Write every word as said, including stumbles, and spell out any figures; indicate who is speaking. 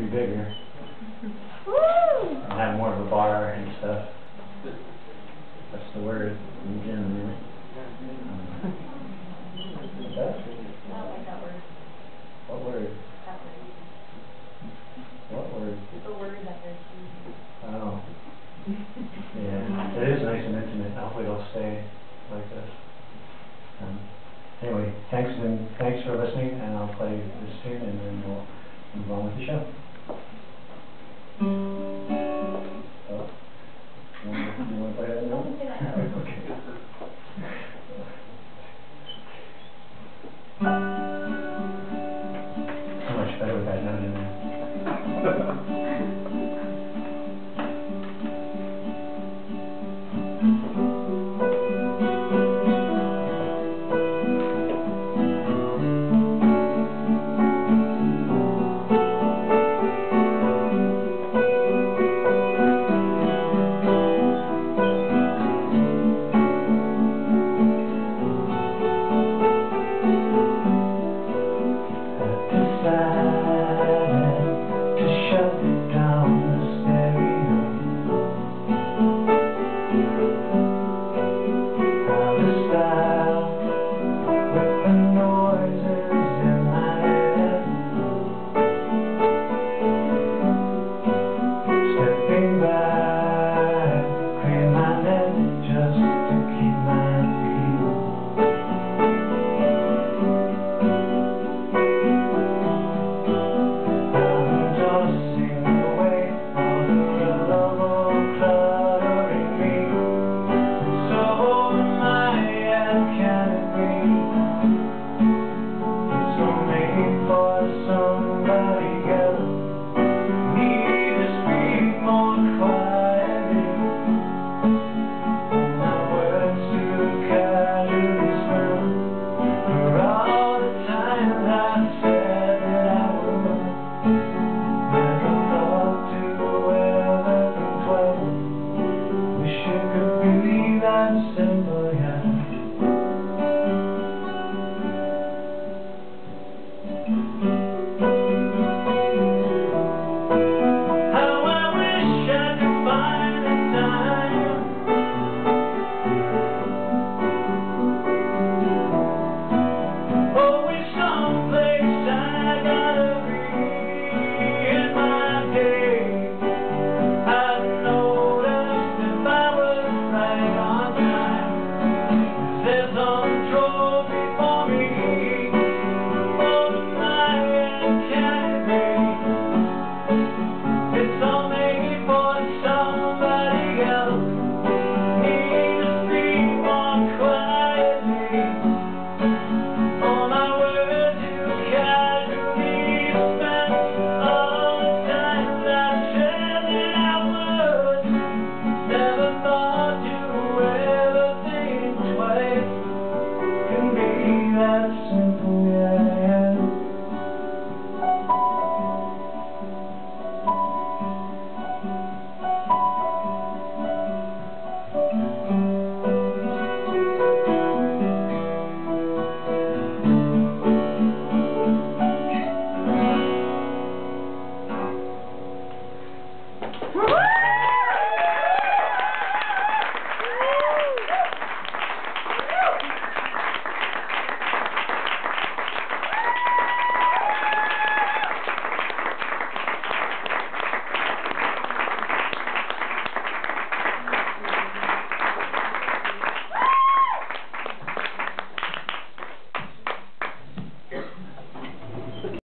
Speaker 1: be bigger.
Speaker 2: Woo!
Speaker 1: I'll have more of a bar and stuff. That's the word in the gym, man. Um, what's that?
Speaker 2: I don't like that word.
Speaker 1: What word?
Speaker 2: That word.
Speaker 1: What word?
Speaker 2: The word that they're choosing.
Speaker 1: Oh. Yeah, it is nice and intimate. Hopefully it'll stay like this. Um, anyway, thanks and thanks for listening, and I'll play this tune and then we'll move on with the show. Oh, you want to, you want to play that note? Okay. So much better with that note in there.